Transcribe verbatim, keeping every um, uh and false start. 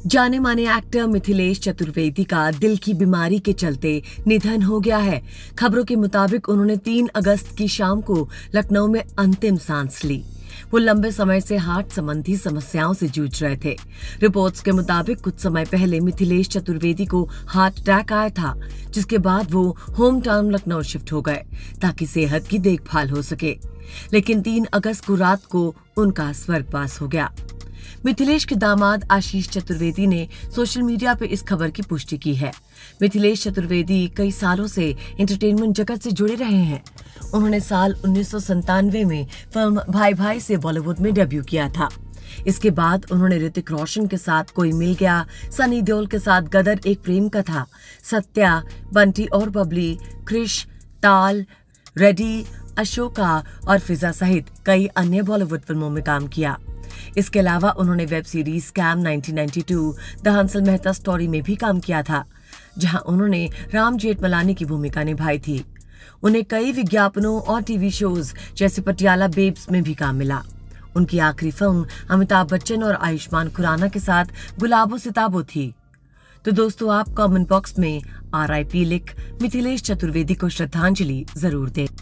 जाने माने एक्टर मिथिलेश चतुर्वेदी का दिल की बीमारी के चलते निधन हो गया है। खबरों के मुताबिक उन्होंने तीन अगस्त की शाम को लखनऊ में अंतिम सांस ली। वो लंबे समय से हार्ट संबंधी समस्याओं से जूझ रहे थे। रिपोर्ट्स के मुताबिक कुछ समय पहले मिथिलेश चतुर्वेदी को हार्ट अटैक आया था, जिसके बाद वो होम टाउन लखनऊ शिफ्ट हो गए ताकि सेहत की देखभाल हो सके। लेकिन तीन अगस्त को रात को उनका स्वर्गवास हो गया। मिथिलेश के दामाद आशीष चतुर्वेदी ने सोशल मीडिया पे इस खबर की पुष्टि की है। मिथिलेश चतुर्वेदी कई सालों से एंटरटेनमेंट जगत से जुड़े रहे हैं। उन्होंने साल उन्नीस सौ संतानवे में फिल्म भाई भाई से बॉलीवुड में डेब्यू किया था। इसके बाद उन्होंने ऋतिक रोशन के साथ कोई मिल गया, सनी देओल के साथ गदर एक प्रेम कथा, सत्या, बंटी और बबली, क्रिश, ताल, रेडी, अशोका और फिजा सहित कई अन्य बॉलीवुड फिल्मों में काम किया। इसके अलावा उन्होंने वेब सीरीज स्कैम उन्नीस सौ बानवे द हंसल मेहता स्टोरी में भी काम किया था, जहां उन्होंने राम जेठमलानी की भूमिका निभाई थी। उन्हें कई विज्ञापनों और टीवी शोज जैसे पटियाला बेब्स में भी काम मिला। उनकी आखिरी फिल्म अमिताभ बच्चन और आयुष्मान खुराना के साथ गुलाबो सिताबो थी। तो दोस्तों, आप कमेंट बॉक्स में आर आई पी लिख मिथिलेश चतुर्वेदी को श्रद्धांजलि जरूर दें।